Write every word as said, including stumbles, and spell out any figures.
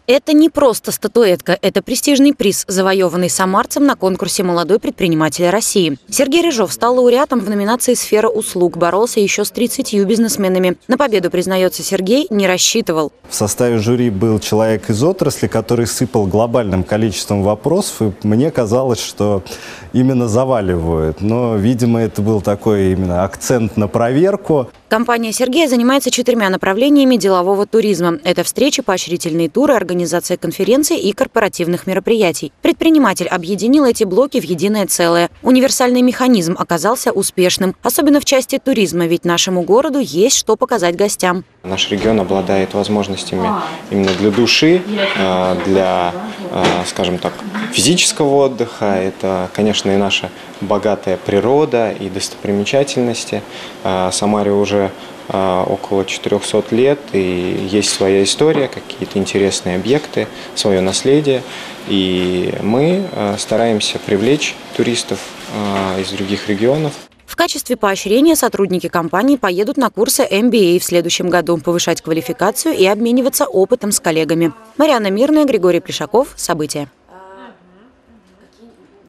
Это не просто статуэтка, это престижный приз, завоеванный самарцем на конкурсе «Молодой предприниматель России». Сергей Рыжов стал лауреатом в номинации «Сфера услуг», боролся еще с тридцатью бизнесменами. На победу, признается Сергей, не рассчитывал. В составе жюри был человек из отрасли, который сыпал глобальным количеством вопросов, и мне казалось, что именно заваливают. Но, видимо, это был такой именно акцент на проверку. Компания Сергея занимается четырьмя направлениями делового туризма. Это встречи, поощрительные туры, организация конференций и корпоративных мероприятий. Предприниматель объединил эти блоки в единое целое. Универсальный механизм оказался успешным, особенно в части туризма, ведь нашему городу есть что показать гостям. Наш регион обладает возможностями именно для души, для, скажем так, физического отдыха. Это, конечно, и наша богатая природа, и достопримечательности. Самаре уже около четырёхсот лет, и есть своя история, какие-то интересные объекты, свое наследие. И мы стараемся привлечь туристов из других регионов. В качестве поощрения сотрудники компании поедут на курсы эм би эй в следующем году, повышать квалификацию и обмениваться опытом с коллегами. Марьяна Мирная, Григорий Плешаков. События.